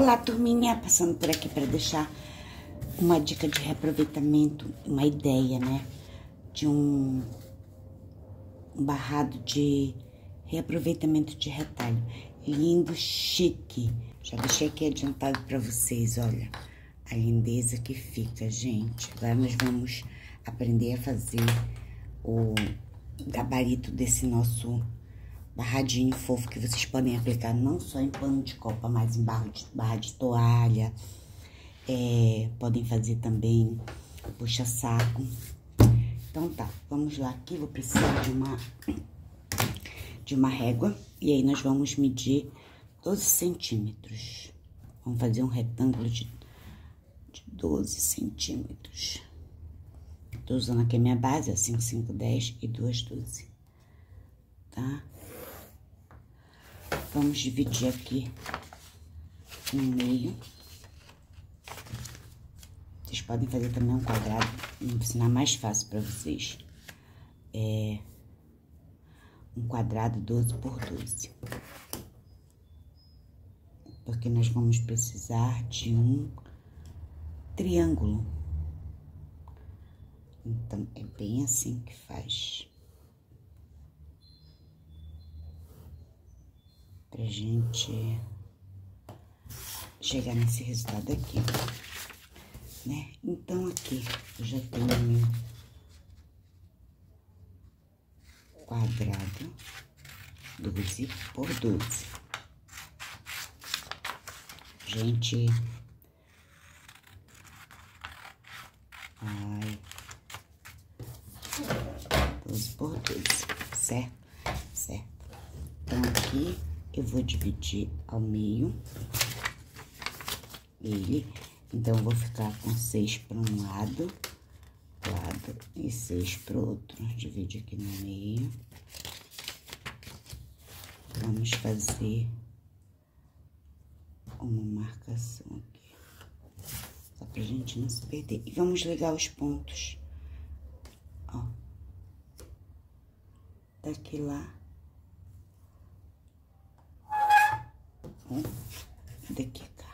Olá, turminha, passando por aqui para deixar uma dica de reaproveitamento, uma ideia, né, de um barrado de reaproveitamento de retalho. Lindo, chique. Já deixei aqui adiantado para vocês, olha, a lindeza que fica, gente. Agora nós vamos aprender a fazer o gabarito desse nosso barradinho fofo que vocês podem aplicar não só em pano de copa, mas em barra de toalha. Podem fazer também puxa-saco. Então tá, vamos lá. Aqui vou precisar de uma régua e aí nós vamos medir 12 centímetros. Vamos fazer um retângulo de 12 centímetros. Tô usando aqui a minha base, ó, 5, 5, 10 e 2, 12, tá? Vamos dividir aqui no meio. Vocês podem fazer também um quadrado, vou ensinar mais fácil pra vocês. Um quadrado 12 por 12. Porque nós vamos precisar de um triângulo. Então, é bem assim que faz. Pra gente chegar nesse resultado aqui, né? Então, aqui eu já tenho meu quadrado 12 por 12. Gente, ai, 12 por 12, certo? Certo. Então, aqui eu vou dividir ao meio ele. Então, eu vou ficar com 6 para um lado e 6 para o outro. Divide aqui no meio. Vamos fazer uma marcação aqui, só pra gente não se perder. E vamos ligar os pontos, ó, daqui lá, e daqui cá.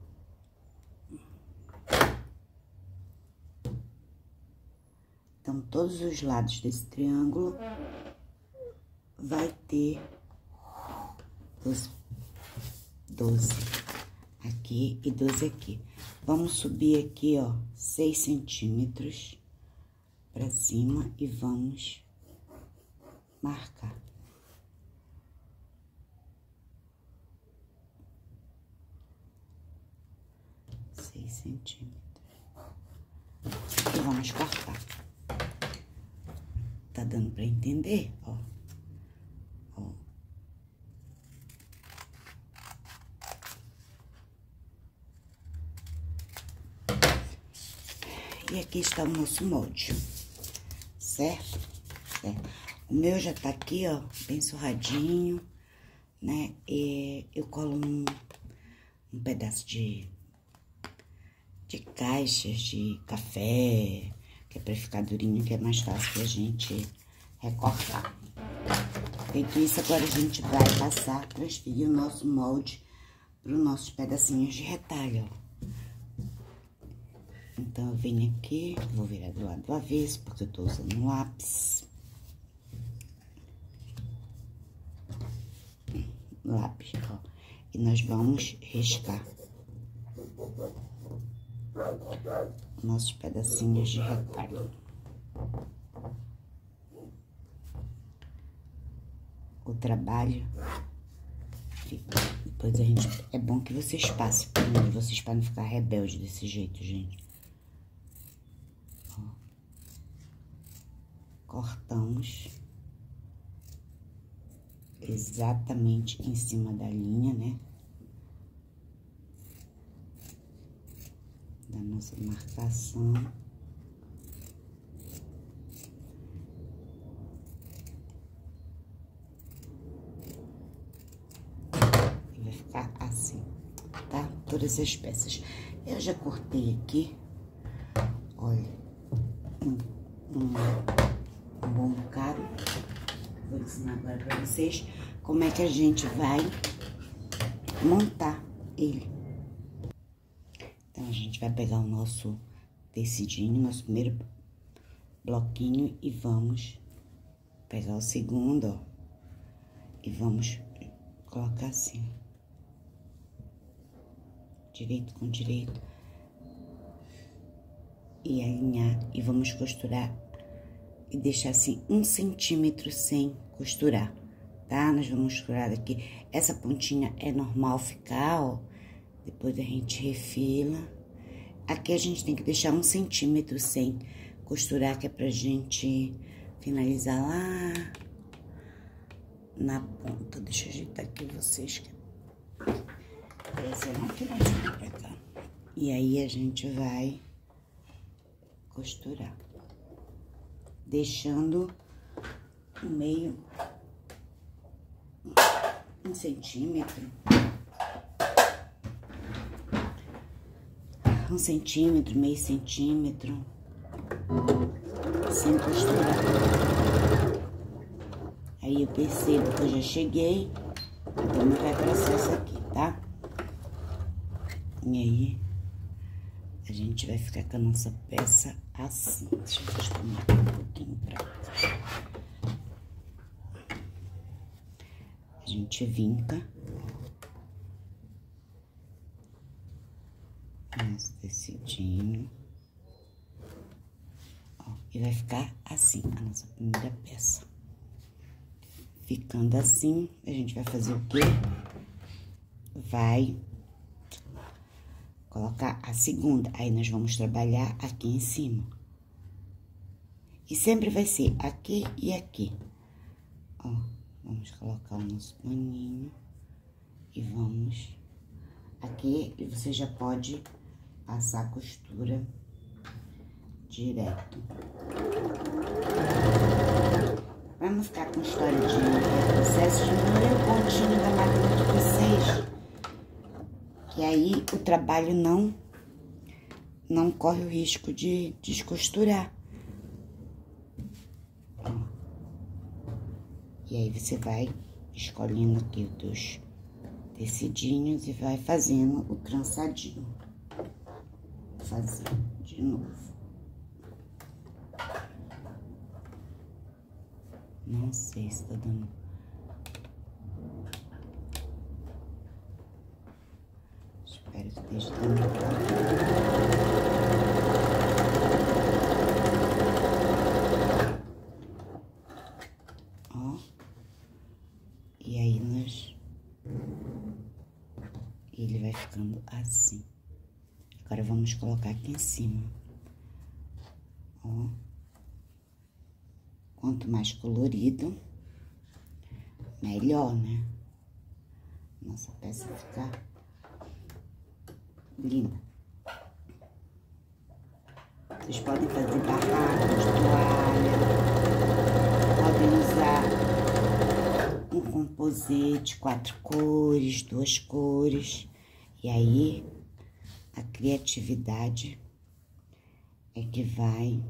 Então, todos os lados desse triângulo vai ter os 12 aqui e 12 aqui. Vamos subir aqui, ó, 6 centímetros pra cima e vamos marcar. Centímetros. E vamos cortar. Tá dando pra entender, ó. Ó. E aqui está o nosso molde, certo? Certo. O meu já tá aqui, ó, bem surradinho, né? E eu colo um pedaço de caixas de café, que é pra ficar durinho, que é mais fácil pra gente recortar. Feito isso, agora a gente vai transferir o nosso molde para os nossos pedacinhos de retalho, ó. Então, eu venho aqui, vou virar do lado do avesso, porque eu tô usando um lápis. Lápis, ó. E nós vamos riscar nossos pedacinhos de retalho. O trabalho fica. Depois a gente. É bom que vocês passem por mim, vocês para não ficar rebelde desse jeito, gente. Ó. Cortamos exatamente em cima da linha, né? Da nossa marcação. E vai ficar assim, tá? Todas as peças. Eu já cortei aqui, olha, um bom bocado. Vou ensinar agora pra vocês como é que a gente vai montar ele. A gente vai pegar o nosso tecidinho, nosso primeiro bloquinho e vamos pegar o segundo, ó. E vamos colocar assim, direito com direito. E alinhar, e vamos costurar e deixar assim 1 centímetro sem costurar, tá? Nós vamos costurar aqui. Essa pontinha é normal ficar, ó. Depois a gente refila. Aqui a gente tem que deixar 1 centímetro sem costurar, que é pra gente finalizar lá na ponta. Deixa eu ajeitar aqui vocês. Essa é uma finalização pra cá. E aí a gente vai costurar, deixando o meio 1 centímetro, 1 centímetro, meio centímetro, sem costurar. Aí eu percebo que eu já cheguei, então não vai processo aqui, tá? E aí a gente vai ficar com a nossa peça assim. Deixa eu transformar aqui um pouquinho pra cá. A gente vinca nosso tecidinho, ó, e vai ficar assim a nossa primeira peça. Ficando assim, a gente vai fazer o quê? Vai colocar a segunda, aí nós vamos trabalhar aqui em cima. E sempre vai ser aqui e aqui. Ó, vamos colocar o nosso paninho e vamos aqui, e você já pode passar a costura direto. Pra não ficar com história de processo, diminui o pontinho da máquina de vocês. E aí, o trabalho não corre o risco de descosturar. Ó. E aí, você vai escolhendo aqui os teus tecidinhos e vai fazendo o trançadinho. Fazer de novo. Não sei se tá dando... Espero que esteja dando pra ó. E aí ele vai ficando assim. Agora vamos colocar aqui em cima. Ó. Quanto mais colorido, melhor, né? Nossa peça fica linda. Vocês podem fazer barracos, toalha, podem usar um composite, 4 cores, 2 cores. E aí, a criatividade é que vai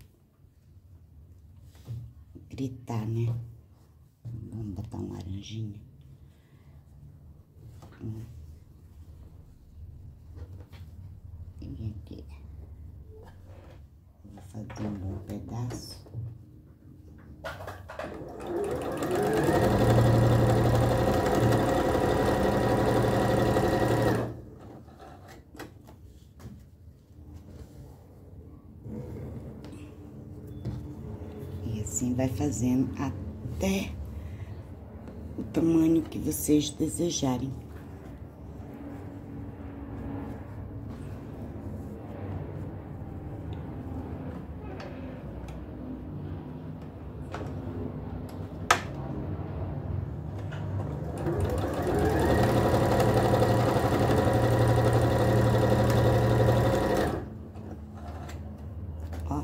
gritar, né? Vamos botar um laranjinha. E aqui. Vou fazer um bom pedaço. E assim vai fazendo até o tamanho que vocês desejarem. Ó.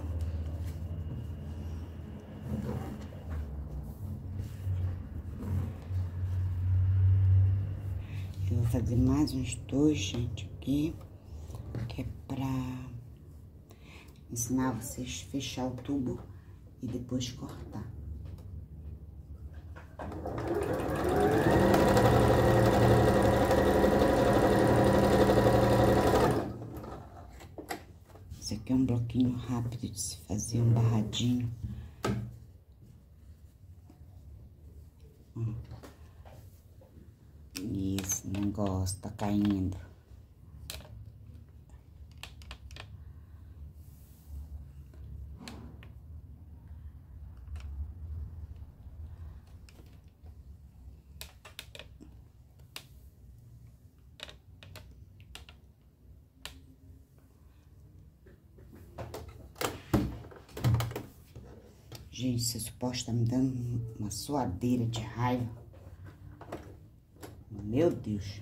Eu vou fazer mais uns 2, gente, aqui, que é pra ensinar vocês a fechar o tubo e depois cortar. um bloquinho rápido de se fazer, um barradinho. Isso, não gosto, tá caindo. Gente, esse suporte tá me dando uma suadeira de raiva. Meu Deus.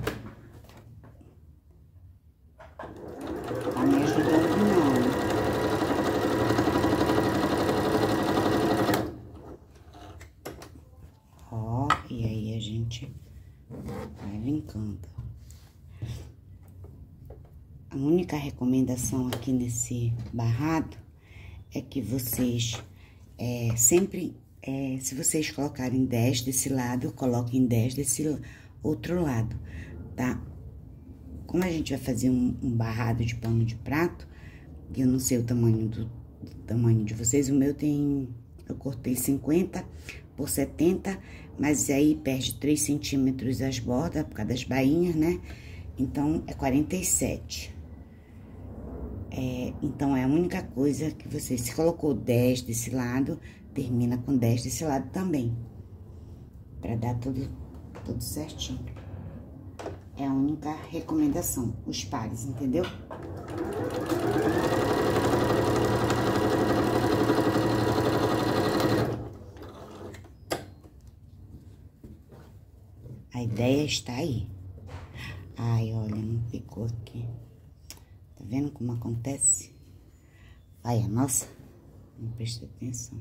Tá me ajudando, não. Ó, e aí a gente vai linkando. A única recomendação aqui nesse barrado é que vocês sempre, se vocês colocarem 10 desse lado, coloquem 10 desse outro lado, tá? Como a gente vai fazer um barrado de pano de prato, eu não sei o tamanho do tamanho de vocês, o meu tem, eu cortei 50 por 70, mas aí perde 3 centímetros as bordas, por causa das bainhas, né? Então, é 47. Então, é a única coisa que você, se colocou 10 desse lado, termina com 10 desse lado também. Pra dar tudo certinho. É a única recomendação, os pares, entendeu? A ideia está aí. Ai, olha, não ficou aqui. Tá vendo como acontece? Ai, a nossa, não prestei atenção.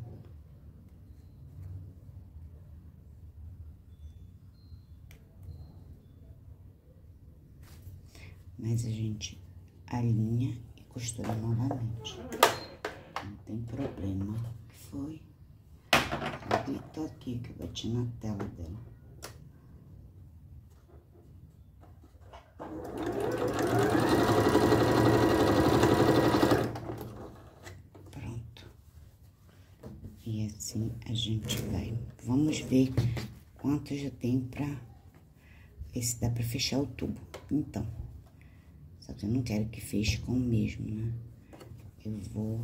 Mas a gente alinha e costura novamente. Não tem problema. Foi. Ela gritou aqui que eu bati na tela dela. Pronto. E assim a gente vai. Vamos ver quanto já tem pra ver se dá pra fechar o tubo. Então, só que eu não quero que feche com o mesmo, né? Eu vou...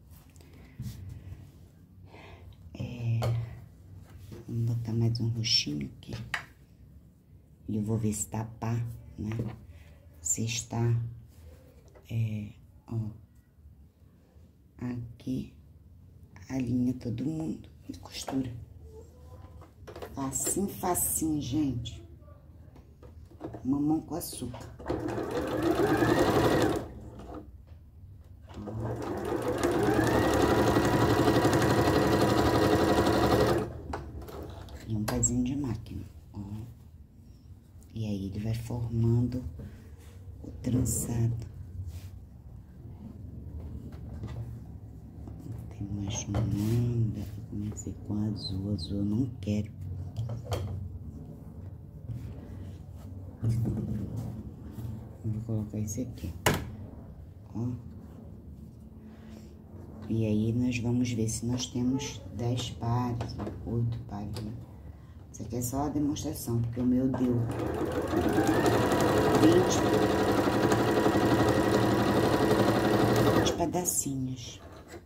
Vamos botar mais um roxinho aqui. E eu vou ver se tá pá, né? Se está... ó. Aqui, alinha todo mundo e costura. Facinho, facinho, gente. Mamão com açúcar. E um pezinho de máquina, ó. E aí, ele vai formando o trançado. Tem mais nada. Eu comecei com azul. Azul eu não quero. Eu vou colocar esse aqui, ó. E aí, nós vamos ver se nós temos 10 pares, 8 pares, né? Isso aqui é só a demonstração, porque o meu deu 20 pedacinhos.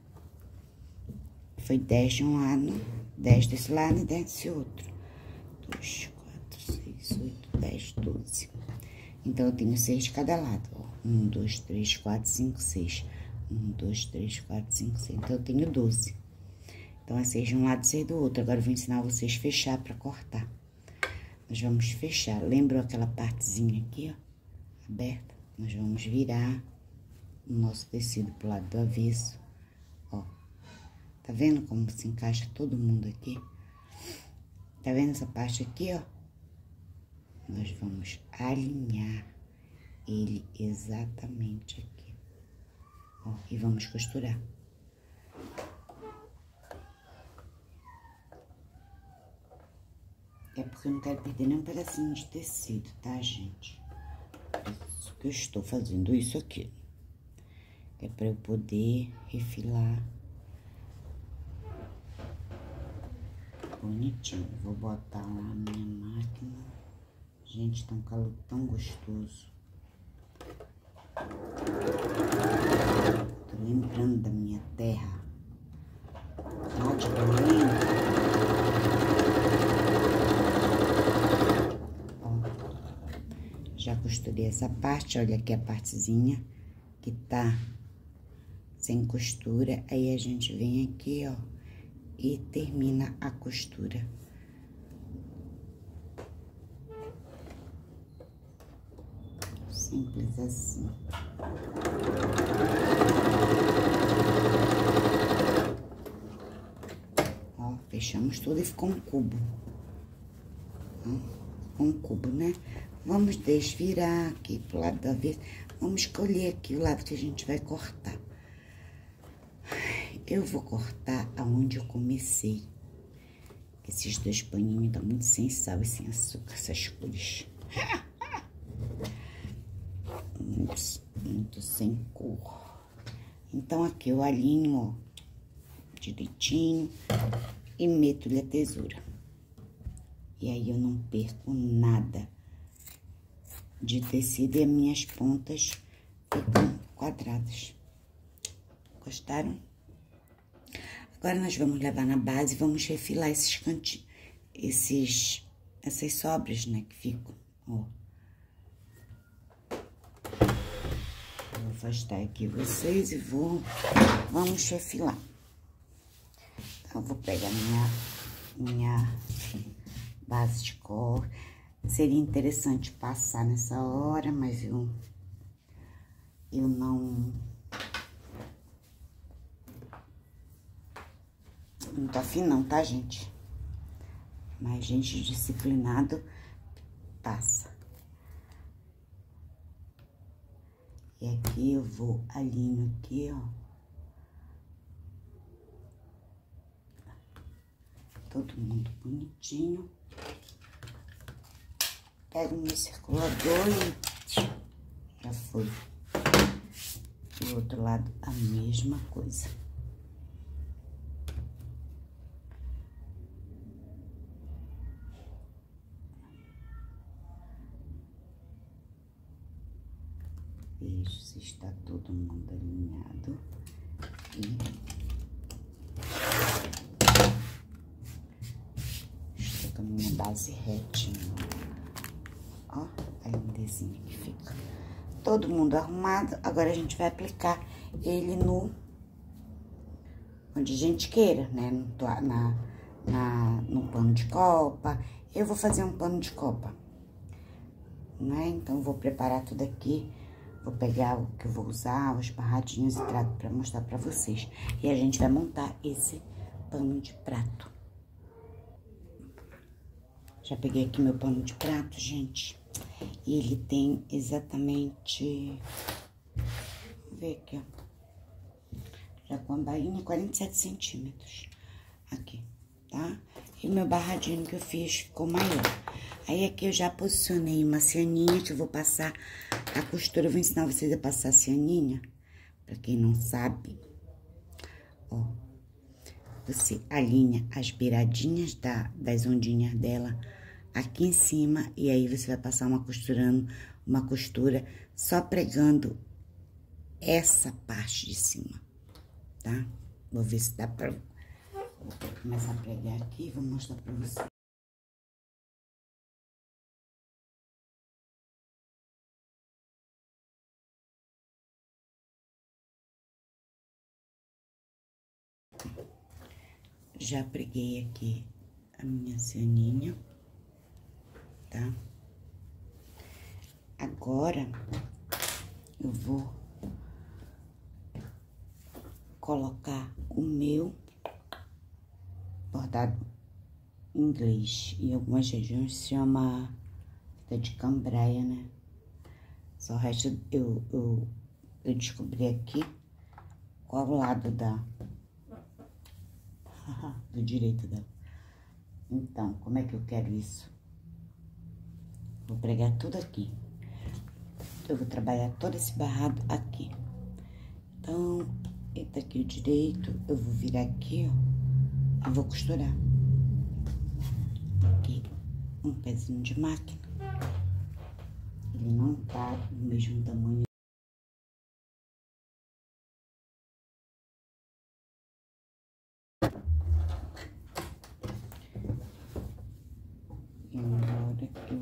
Foi 10 de um lado, 10 desse lado e 10 desse outro. 2, 4, 6, 8, 10, 12. Então, eu tenho 6 de cada lado, ó. 1, 2, 3, 4, 5, 6. 1, 2, 3, 4, 5, 6. Então, eu tenho 12. Então, é 6 de um lado e 6 do outro. Agora, eu vou ensinar vocês a fechar pra cortar. Nós vamos fechar. Lembra aquela partezinha aqui, ó? Aberta? Nós vamos virar o nosso tecido pro lado do avesso, ó. Tá vendo como se encaixa todo mundo aqui? Tá vendo essa parte aqui, ó? Nós vamos alinhar ele exatamente aqui, ó, e vamos costurar. É porque eu não quero perder nenhum pedacinho de tecido, tá, gente? Por isso que eu estou fazendo isso aqui. que é para eu poder refilar bonitinho. Vou botar lá a minha máquina. Gente, tá um calor tão gostoso. Tô lembrando da minha terra, lá de Belém. Ó, já costurei essa parte, olha aqui a partezinha que tá sem costura. Aí a gente vem aqui, ó, e termina a costura. Simples assim. Ó, fechamos tudo e ficou um cubo. Ó, ficou um cubo, né? Vamos desvirar aqui pro lado da vez. Vamos escolher aqui o lado que a gente vai cortar. Eu vou cortar aonde eu comecei. Esses dois paninhos estão muito sem sal e sem açúcar, essas cores. Muito sem cor. Então, aqui eu alinho, ó, direitinho e meto-lhe a tesoura. E aí, eu não perco nada de tecido e as minhas pontas ficam quadradas. Gostaram? Agora, nós vamos levar na base e vamos refilar esses cantinhos, essas sobras, né, que ficam, ó. Vou afastar aqui vocês e vamos refilar. Então, eu vou pegar minha base de cor. Seria interessante passar nessa hora, mas eu não tô afim não, tá, gente? Mas gente disciplinado passa. E aqui eu vou alinho aqui, ó. Todo mundo bonitinho. Pego meu circulador e já foi. Do outro lado, a mesma coisa. Vejo se está todo mundo alinhado. Estou com a minha base retinha. Ó, a lindezinha que fica. Todo mundo arrumado. Agora a gente vai aplicar ele onde a gente queira, né? No pano de copa. Eu vou fazer um pano de copa, né? Então, vou preparar tudo aqui. Vou pegar o que eu vou usar, os barradinhos e trago pra mostrar pra vocês. E a gente vai montar esse pano de prato. Já peguei aqui meu pano de prato, gente. E ele tem exatamente... Vou ver aqui, ó. Já com a bainha, 47 centímetros. Aqui, tá? E o meu barradinho que eu fiz ficou maior. Aí, aqui eu já posicionei uma cianinha, que eu vou passar a costura. Eu vou ensinar vocês a passar a cianinha, pra quem não sabe. Ó, você alinha as beiradinhas das ondinhas dela aqui em cima, e aí você vai passar uma costura só pregando essa parte de cima, tá? Vou ver se dá pra... Vou começar a pregar aqui e vou mostrar pra vocês. Já preguei aqui a minha cianinha, tá? Agora, eu vou colocar o meu bordado inglês. Em algumas regiões se chama fita de cambraia, né? Só o resto eu descobri aqui qual o lado do direito dela. Então, como é que eu quero isso? Vou pregar tudo aqui. Eu vou trabalhar todo esse barrado aqui. Então, tá aqui o direito, eu vou virar aqui, ó, e vou costurar. Aqui, um pezinho de máquina. Ele não tá do mesmo tamanho. E agora eu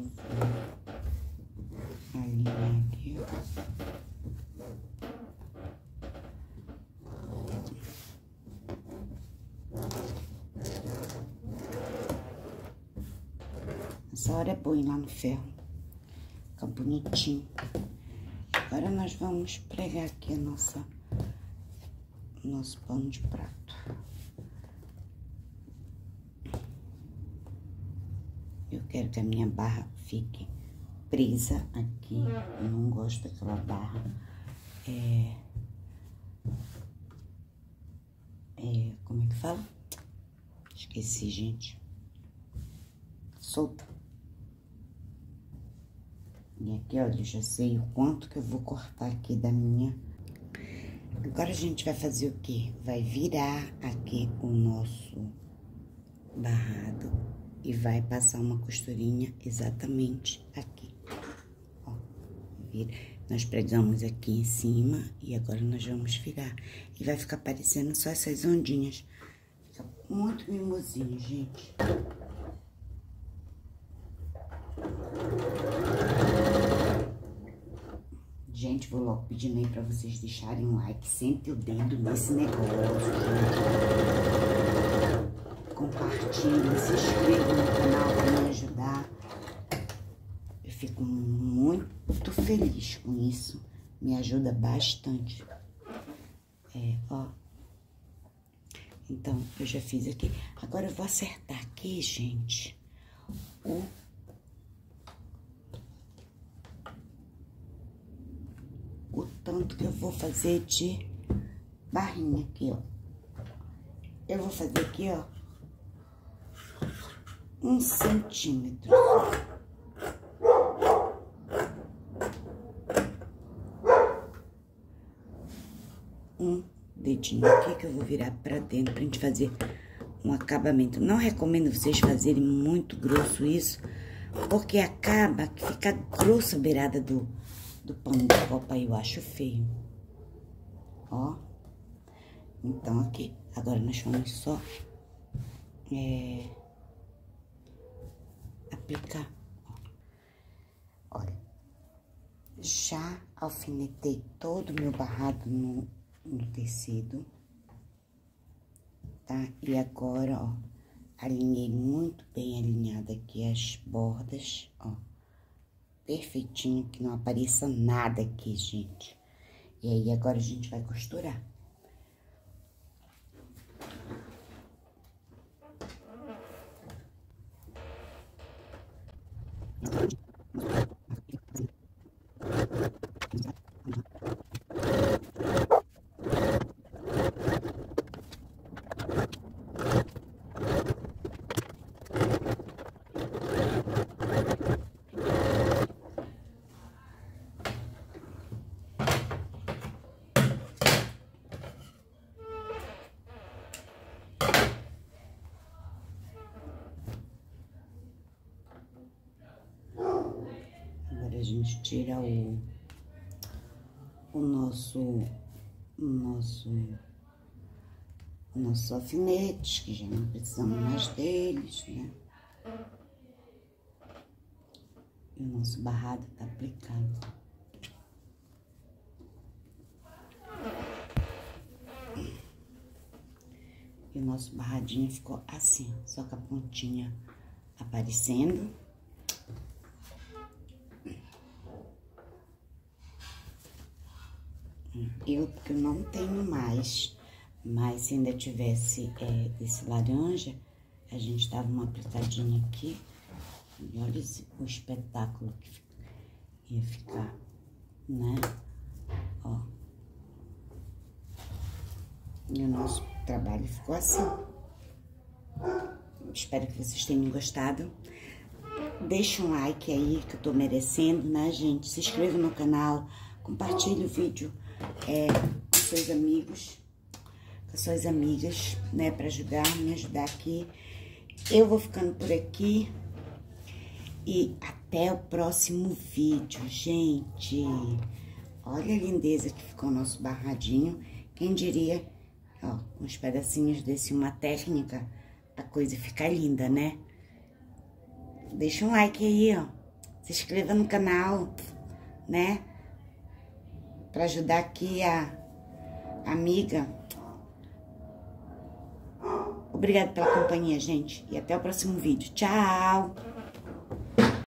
vou alinhar aqui, ó. Essa hora é boa ir lá no ferro. Fica bonitinho. Agora nós vamos pregar aqui a nosso pano de prato. Eu quero que a minha barra fique presa aqui. Eu não gosto daquela barra. Como é que fala? Esqueci, gente. Solta. E aqui, olha, eu já sei o quanto que eu vou cortar aqui da minha. Agora a gente vai fazer o quê? Vai virar aqui o nosso barrado e vai passar uma costurinha exatamente aqui. Ó, vira. Nós pregamos aqui em cima e agora nós vamos virar. E vai ficar parecendo só essas ondinhas. Fica muito mimosinho, gente. Gente, vou logo pedindo aí pra vocês deixarem um like. Sente o dedo nesse negócio, gente. Compartilhe, se inscreva no canal pra me ajudar. Eu fico muito feliz com isso. Me ajuda bastante. Ó. Então, eu já fiz aqui. Agora eu vou acertar aqui, gente, o tanto que eu vou fazer de barrinha aqui, ó. Eu vou fazer aqui, ó, 1 centímetro. Um dedinho aqui que eu vou virar pra dentro pra gente fazer um acabamento. Não recomendo vocês fazerem muito grosso isso, porque acaba que fica grosso a beirada do pano de copa, eu acho feio. Ó. Então, aqui. Agora, nós vamos só aplicar. Olha. Já alfinetei todo o meu barrado no tecido. Tá? E agora, ó. Alinhei muito bem alinhada aqui as bordas, ó. Perfeitinho, que não apareça nada aqui, gente. E aí, agora a gente vai costurar. A gente tira o nosso alfinetes, que já não precisamos mais deles, né? E o nosso barrado tá aplicado. E o nosso barradinho ficou assim, só com a pontinha aparecendo. Porque eu não tenho mais, mas se ainda tivesse esse laranja, a gente dava uma aplicadinha aqui. E olha o espetáculo que ia ficar, né? Ó. E o nosso trabalho ficou assim. Espero que vocês tenham gostado. Deixa um like aí, que eu tô merecendo, né, gente? Se inscreva no canal, compartilhe o vídeo com seus amigos, com suas amigas, né, pra me ajudar aqui. Eu vou ficando por aqui e até o próximo vídeo, gente. Olha a lindeza que ficou o nosso barradinho. Quem diria, ó, com uns pedacinhos desse, uma técnica, a coisa fica linda, né? Deixa um like aí, ó. Se inscreva no canal, né? Pra ajudar aqui a amiga. Obrigada pela companhia, gente. E até o próximo vídeo. Tchau!